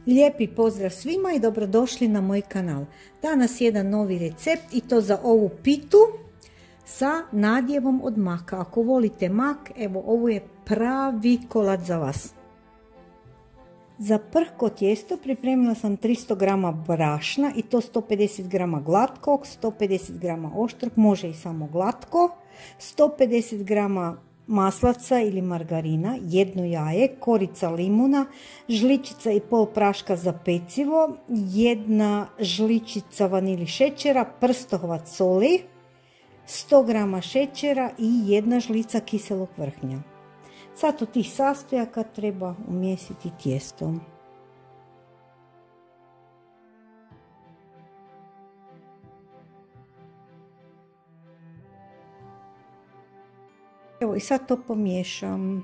Lijepi pozdrav svima i dobrodošli na moj kanal. Danas jedan novi recept i to za ovu pitu sa nadjevom od maka. Ako volite mak, evo ovo je pravi kolač za vas. Za prhko tijesto pripremila sam 300 g brašna i to 150 g glatkog, 150 g oštrog, može i samo glatko, 150 g maslaca ili margarina, jedno jaje, korica limuna, žličica i pol praška za pecivo, jedna žličica vanili šećera, prstohvat soli, 100 g šećera i jedna žlica kiselog vrhnja. Sad od tih sastojaka treba umjesiti tijesto. Evo i sad to pomiješam.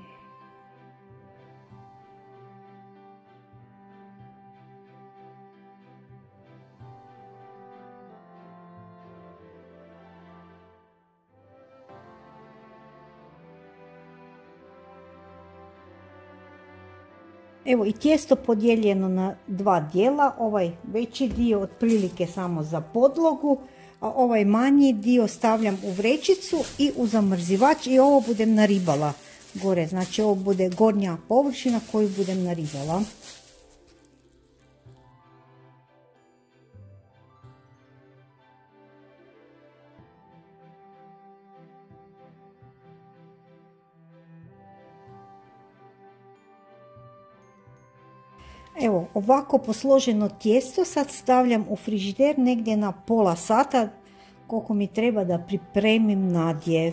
Evo i tijesto podijeljeno na dva dijela, ovaj veći dio otprilike samo za podlogu, a ovaj manji dio stavljam u vrećicu i u zamrzivač i ovo budem naribala gore, znači ovo bude gornja površina koju budem naribala. Evo ovako posloženo tijesto sad stavljam u frižider negdje na pola sata koliko mi treba da pripremim nadjev.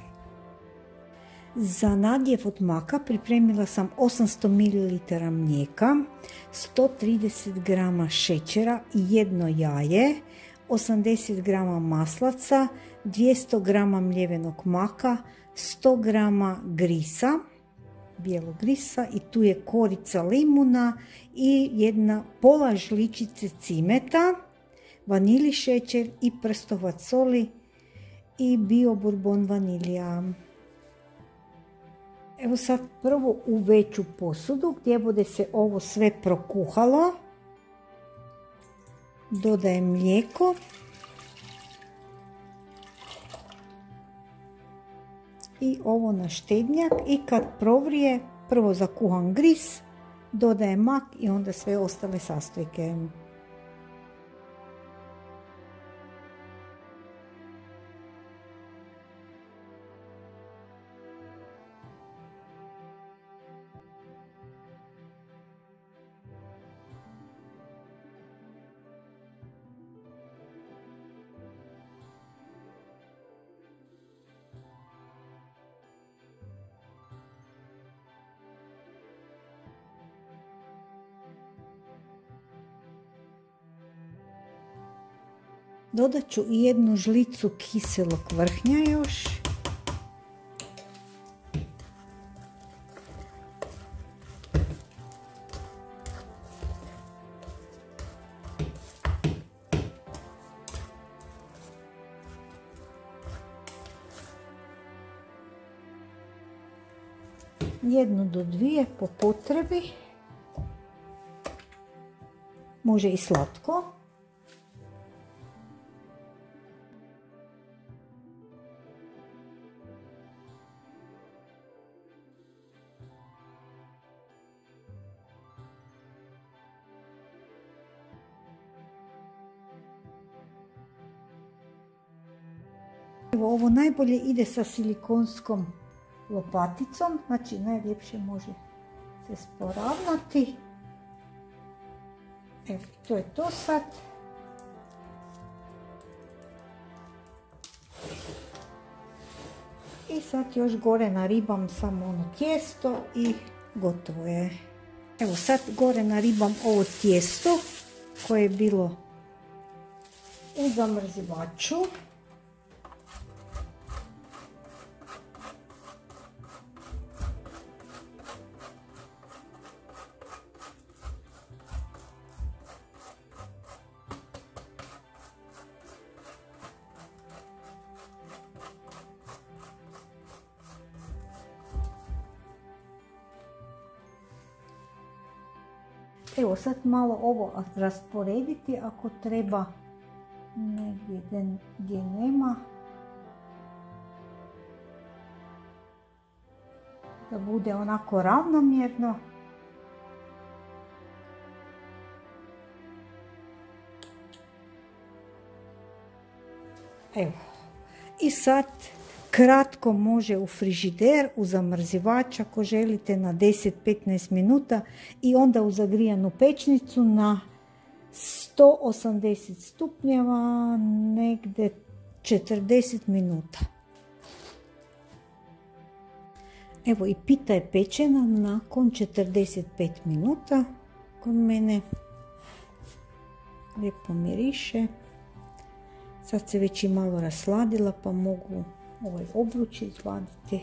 Za nadjev od maka pripremila sam 800 ml mlijeka, 130 g šećera i jedno jaje, 80 g maslaca, 200 g mljevenog maka, 100 g grisa, bijelog grisa i tu je korica limuna i jedna pola žličice cimeta, vanili šećer i prstohvat soli i bio bourbon vanilja. Evo sad prvo u veću posudu gdje bude se ovo sve prokuhalo dodajem mlijeko. I ovo na štednjak i kad provrije prvo zakuham gris, dodajem mak i onda sve ostale sastojke. Dodat ću i jednu žlicu kiselog vrhnja još. Jednu do dvije po potrebi. Može i slatko. Evo, ovo najbolje ide sa silikonskom lopaticom, znači najljepše može se sporavnati. Evo, to je to sad. I sad još gore naribam samo ono tijesto i gotovo je. Evo sad gore naribam ovo tijesto koje je bilo u zamrzivaču. Evo sad malo ovo rasporediti ako treba negdje gdje nema. Da bude onako ravnomjerno. Evo. I sad kratko može u frižider, u zamrzivač ako želite na 10-15 minuta i onda u zagrijanu pečnicu na 180 stupnjeva negdje 40 minuta. Evo i pita je pečena nakon 45 minuta kod mene. Lijepo miriše. Sad se već i malo rasladila pa mogu ovaj obruč izvaditi.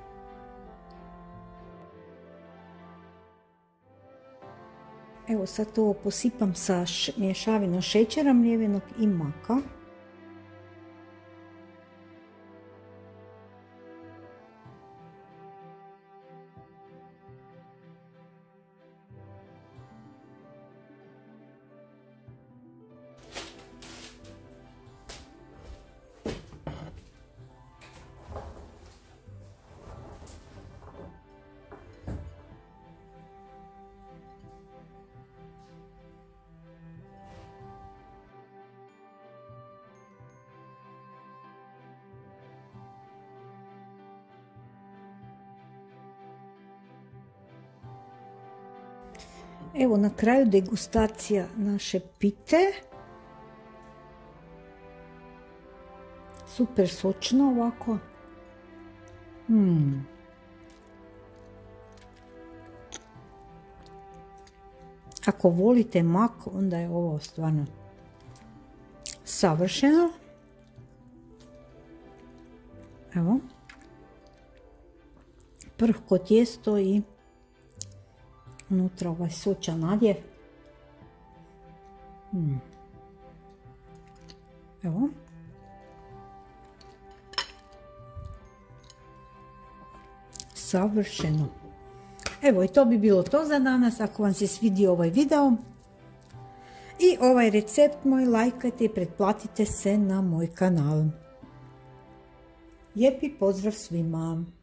Evo sad ovo posipam sa mješavinom šećera mljevenog i maka. Evo na kraju degustacija naše pite. Super sočno ovako. Ako volite mak, onda je ovo stvarno savršeno. Evo. Prhko tijesto i unutra ovaj sočan nadjev. Evo. Savršeno. Evo i to bi bilo to za danas. Ako vam se svidio ovaj video i ovaj recept moj, lajkajte i pretplatite se na moj kanal. Lijepi pozdrav svima!